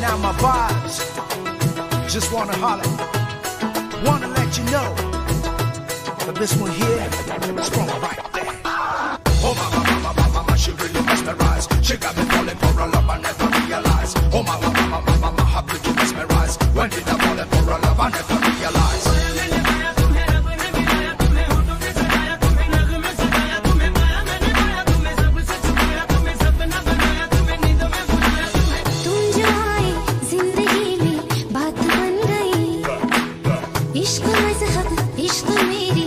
out my vibes. Just wanna holler, wanna let you know that this one here is from right there. Oh mama, she really mesmerized. She got me falling for her love, I never realized. Oh mama, how could you mesmerize? When did I fall for her love, I never realized. इश्क मज़हब इश्क मेरी